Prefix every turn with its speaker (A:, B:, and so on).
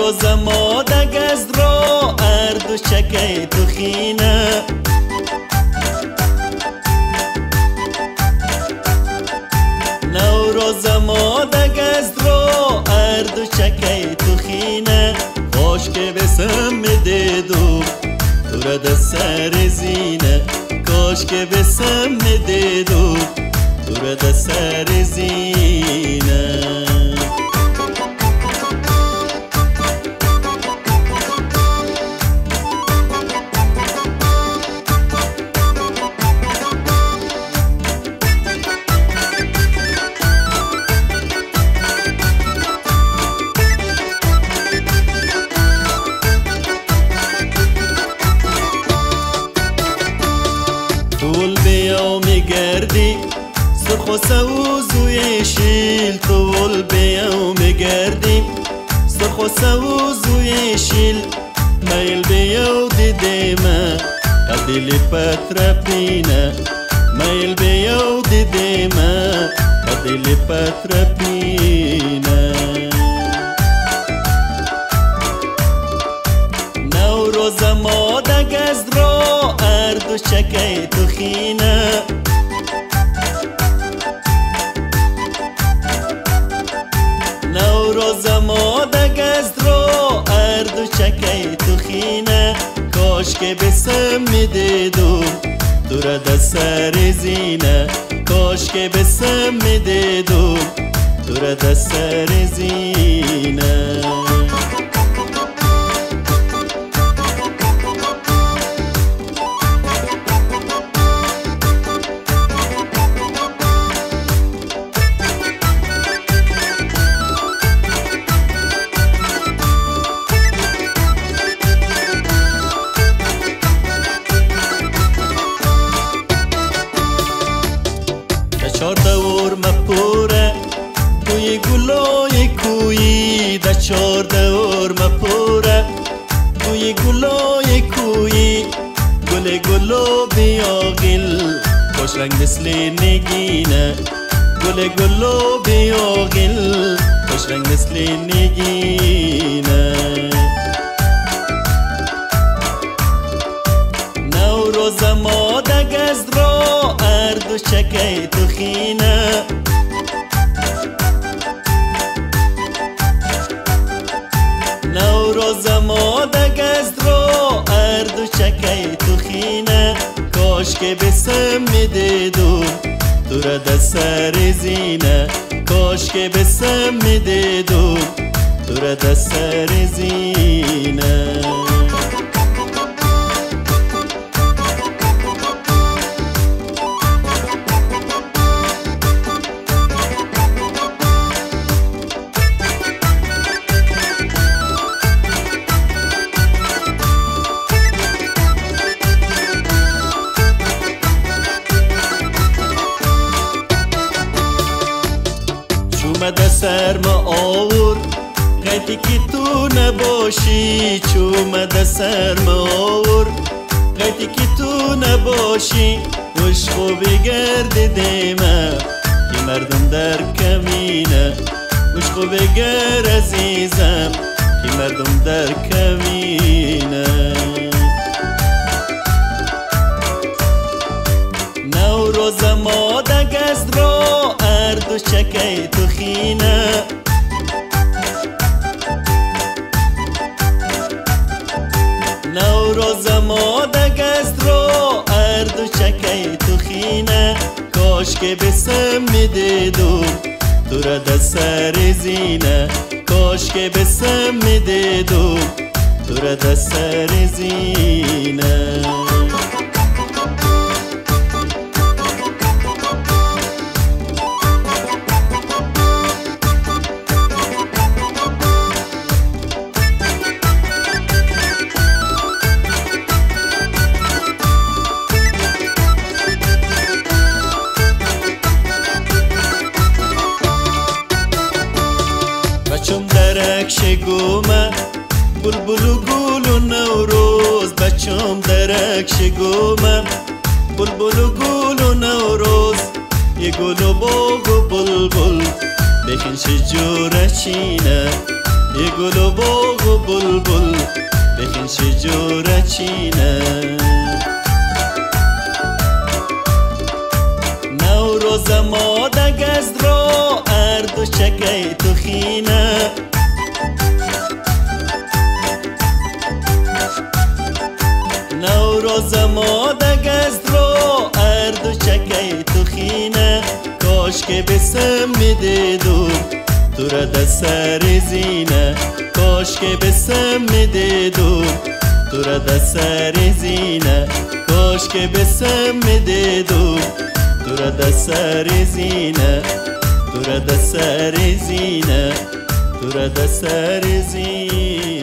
A: نوروز ما دگز را اردو چکی تو خینه نوروز ما دگز را اردو چکی تو خینه خوش که بسم دیدو تو را در سر زینه کاش که بسم دیدو تو را در سر زینه طول بیا میگردی سرخ و سوزوی شیل طول بیا میگردی سرخ و سوزوی شیل میل بیا دیدیمه قدیل پترپینه میل بیا دیدیمه قدیل پترپینه نوروز ما دگز را اردو چکی تو خینه نوروز ما دگز را اردو چکی تو خینه کاش که بسم میدیدو تو را در سر زینه کاش که بسم میدیدو تو را در سر زینه چار دور مپوره کوی گلای کوی دا چار دور مپوره کوی گلای کوی گل گلو بیاغل خوش رنگ مثل نگینه گل گلو بیاغل خوش رنگ مثل نگینه نوروز ما دگز را اردو چکی تو خینه نوروز ما دگز را اردو چکی تو خینه کاش که بسم میدیدو تو را در سر زینه کاش که بسم میدیدو تو را در سر زینه چومده سرما آور غیتی که تو نباشی چومده سرما آور غیتی که تو نباشی عشقو بگرد دیمه که مردم در کمینه عشقو بگر عزیزم که مردم در کمینه نوروز ما دگز را اردو چکی تو خینه نوروز ما دگز را اردو چکی تو خینه کاش که بسم میدیدو تو را در سر زینه کاش که بسم میدیدو تو را در سر زینه بچم درک شگومه بلبل و گل و نوروز بچم درک شگومه بلبل و گل و نوروز یه گل و باغ و بلبل بکن شجوره چینه یه گل و باغ و بلبل بخین شجوره چینه نوروز ما دگست را اردو چکی تو خینه نوروز ما دگست را اردو چکی تو خینه کاش که بسم میدیدم تو را در سر زینه کاش که بسم میدیدم تو را در سر زینه کاش که بسم میدیدم تو را در سر زینه تو را در سر زینه تو را در سر زینه